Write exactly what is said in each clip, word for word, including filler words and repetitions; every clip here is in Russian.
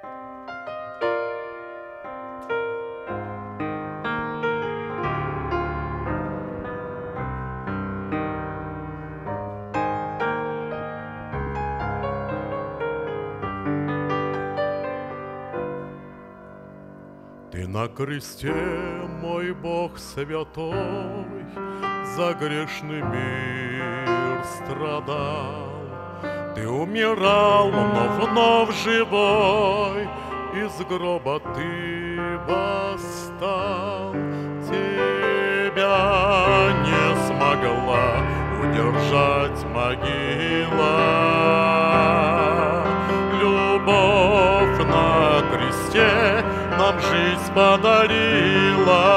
Ты на кресте, мой Бог святой, за грешный мир страдал. Ты умирал, но вновь живой, из гроба ты восстал. Тебя не смогла удержать могила. Любовь на кресте нам жизнь подарила.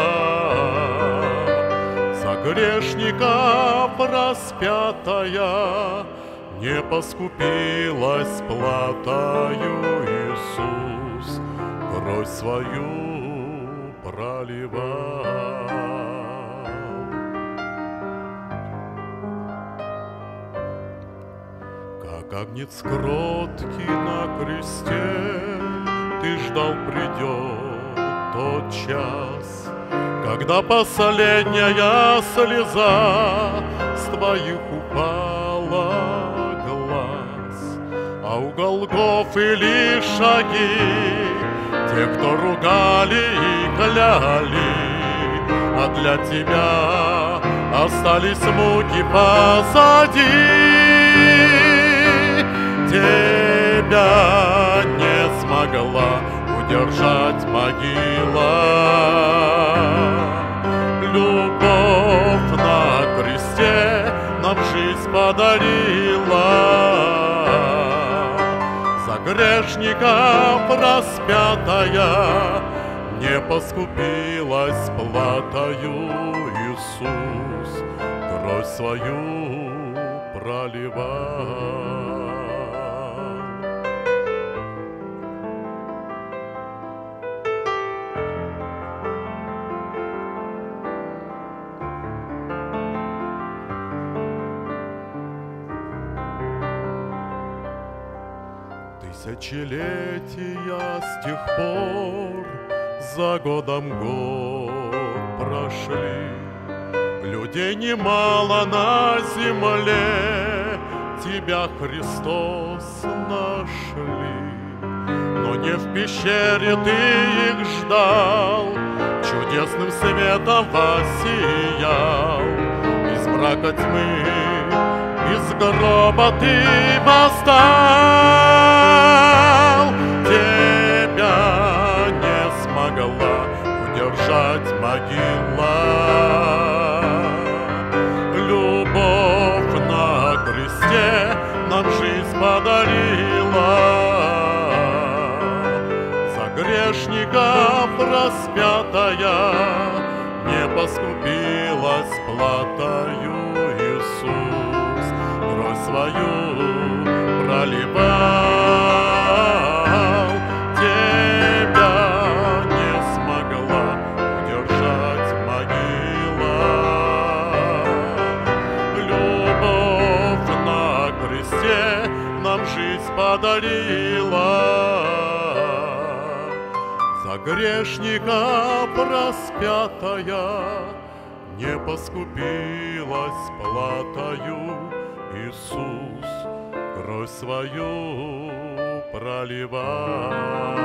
За грешников распятая не поскупилась платою. Иисус кровь свою проливал. Как агнец кроткий на кресте, ты ждал, придет тот час, когда последняя слеза с твоих упала глаз. А у Голгофы лишь шаги те, кто ругали и кляли, а для тебя остались муки позади. Тебя не смогла удержать могила. Любовь на кресте нам жизнь подарила. За грешников распятая не поскупилась платою. Иисус кровь свою проливал. Тысячелетия с тех пор за годом год прошли. Людей немало на земле, тебя, Христос, нашли. Но не в пещере ты их ждал, чудесным светом воссиял. Из мрака тьмы, из гроба ты восстал. Тебя не смогла удержать могила. Любовь на кресте нам жизнь подарила. За грешников распятая не поскупилась платою. Иисус кровь свою проливал. Тебя не смогла удержать могила. Любовь на кресте нам жизнь подарила. За грешников распятая не поскупилась платою. Иисус кровь свою проливал.